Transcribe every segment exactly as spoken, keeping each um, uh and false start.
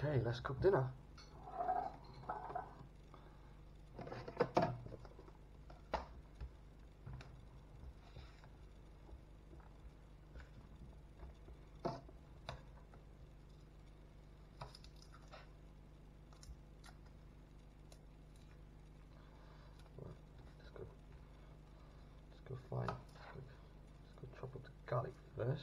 Okay, let's cook dinner. Let's go. Let's go find. Let's go, let's go chop up the garlic first.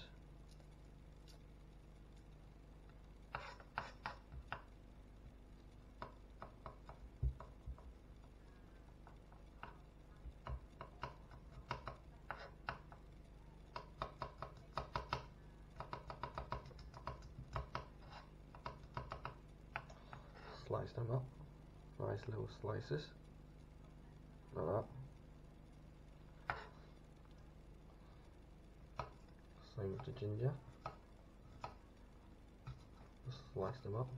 Slice them up, nice little slices, like that. Same with the ginger. Just slice them up.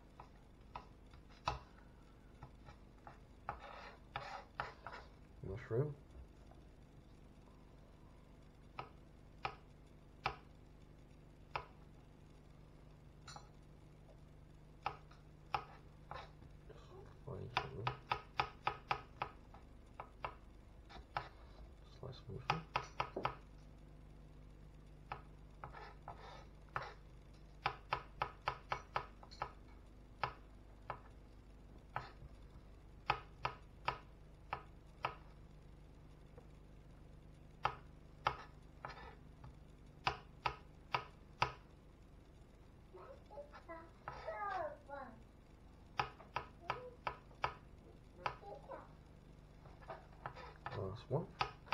Mushroom. Slice mushroom. Last one.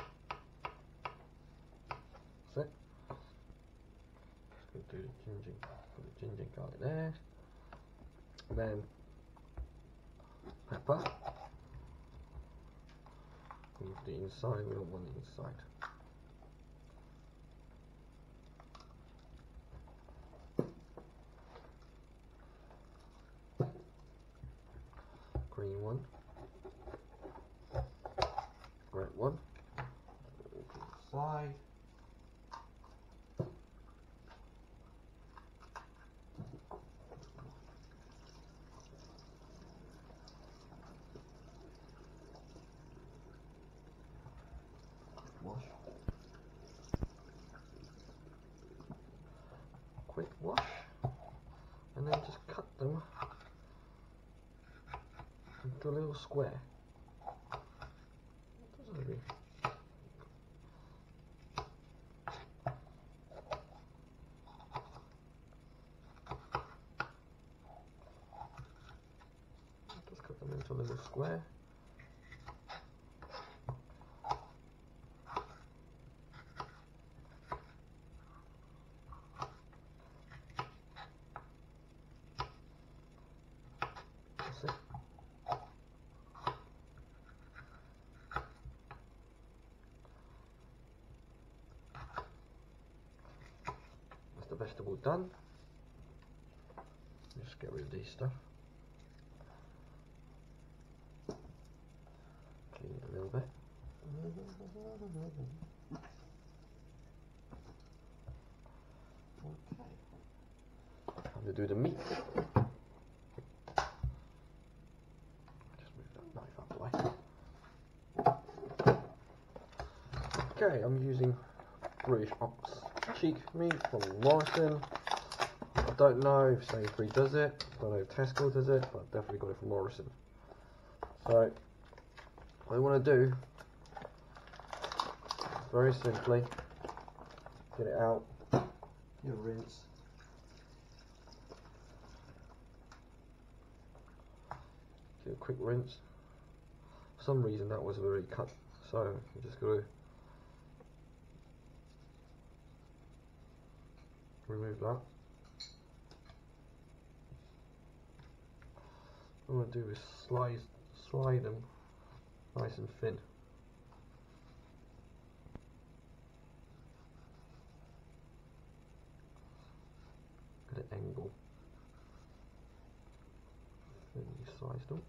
That's it. Just going to do the ginger, put the ginger and garlic there. And then pepper. Leave the inside, we don't want the inside. Green one. Red one. Side. Wash. Quick wash, and then just cut them into a little square. Just cut them into a little square. That's it. That's the vegetable done. Just get rid of this stuff. Clean it a little bit. Okay. Time to do the meat. Just move that knife out the way. Okay, I'm using British ox cheek meat from Morrison. I don't know if Sainsbury's does it, I don't know if Tesco does it, but I've definitely got it from Morrison. So, what I want to do, very simply, get it out, you rinse, do a quick rinse. For some reason that was already cut, so you just got to remove that. What I want to do is slide, slide them nice and thin. At an angle. Then you slice them.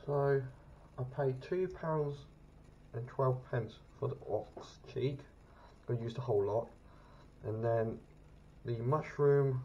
So I paid two pounds and twelve pence for the ox cheek. I used a whole lot, and then the mushroom.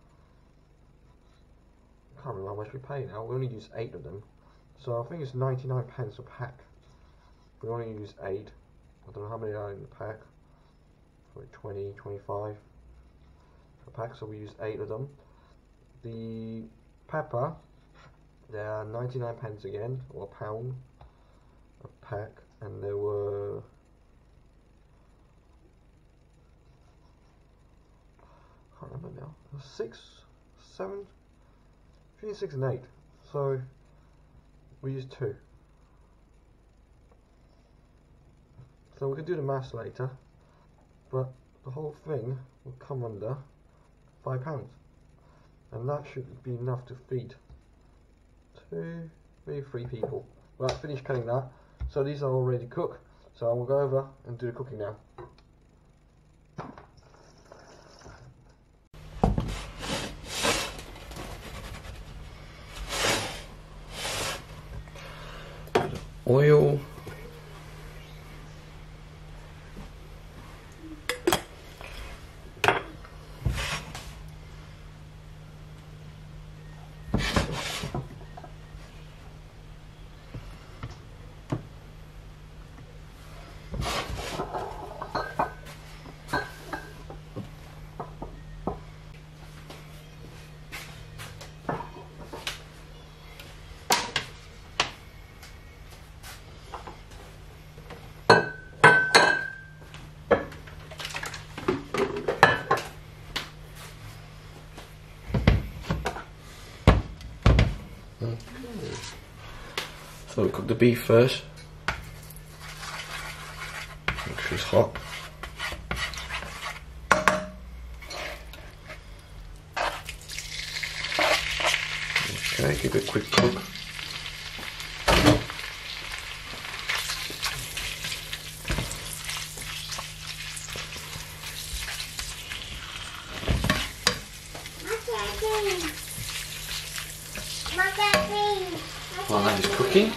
I can't remember how much we paid now. We only used eight of them, so I think it's ninety-nine pence a pack. We only used eight. I don't know how many are in the pack. Like twenty, twenty-five a pack. So we used eight of them. The pepper, they are ninety-nine pence again, or a pound a pack, and there were I can't remember now. Six, seven, between six and eight. So we used two. So we can do the maths later, but the whole thing will come under five pounds, and that should be enough to feed two, maybe three people. Right, finished cutting that. So these are all ready to cook. So I will go over and do the cooking now. Oil. So we cook the beef first. Make sure it's hot. Okay, give it a quick cook. While that is cooking,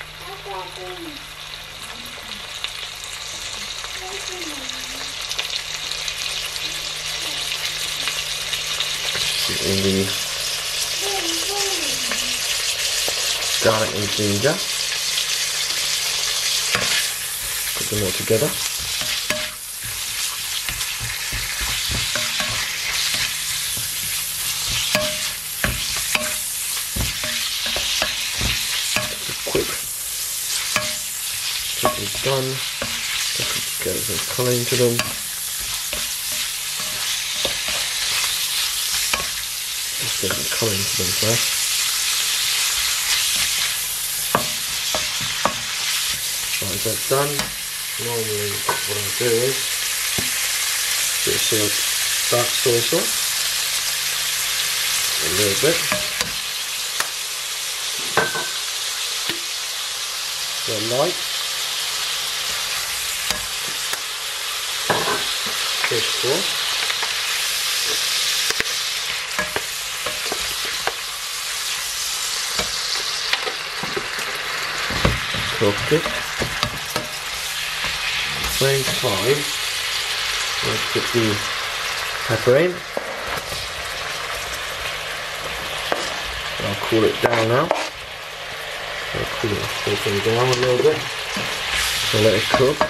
put in the garlic and ginger, put them all together. Chicken's done. Let's get some colour into them. Let's get some colour into them first. Once that's done, normally what I do is do a sort of dark soy sauce, a little bit, so light. Fish sauce, cooked it. Same time, let's put the pepper in. I'll cool it down now. I'll cool it, cool things down a little bit. So let it cook.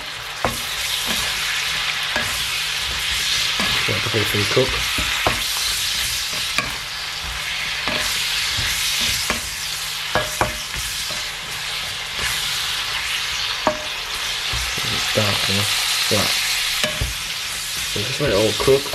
Let the whole thing cook. It's dark enough, flat. So just let it all cook.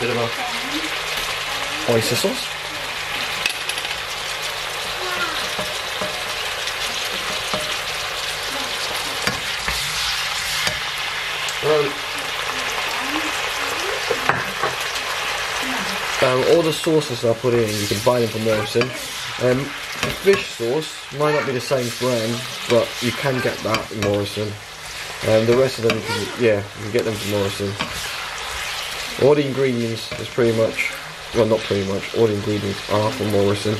bit of a oyster sauce. Um, um, all the sauces I put in, you can buy them from Morrison. Um, the fish sauce might not be the same brand, but you can get that in Morrison. Um, the rest of them, you can, yeah, you can get them from Morrison. All the ingredients is pretty much, well, not pretty much, all the ingredients are from Morrison.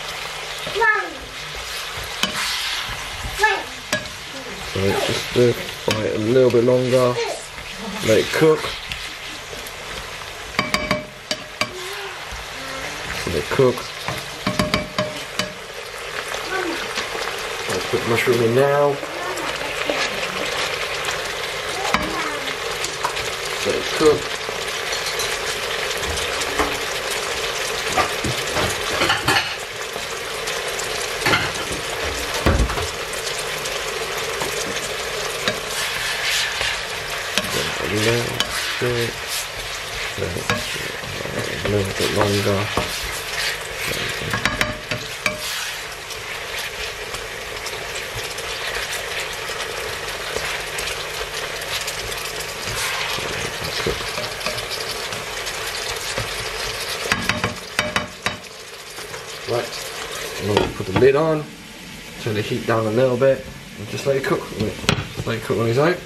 So just stir fry it a little bit longer, let it cook. Let it cook. I'll put mushroom in now. Let it cook. A little bit, a little bit longer. Right, I'm going to put the lid on, turn the heat down a little bit, and just let it cook. Just let it cook on its own.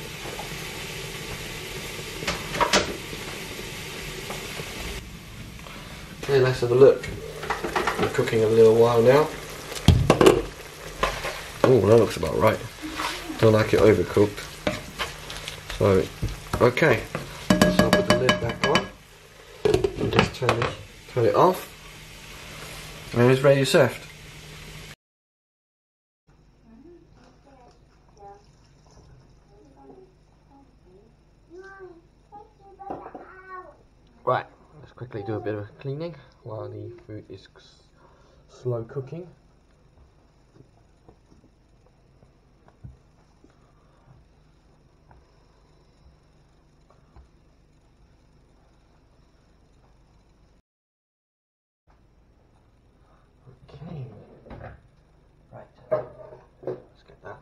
Okay, let's have a look. Been cooking a little while now. Oh, that looks about right. Don't like it overcooked. So, okay. So I'll put the lid back on and just turn it, turn it off. And it's ready to serve. Right, let's quickly do a bit of cleaning while the food is slow cooking. Okay, right, let's get that.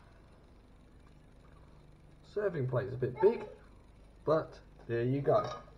Serving plate is a bit big, but there you go.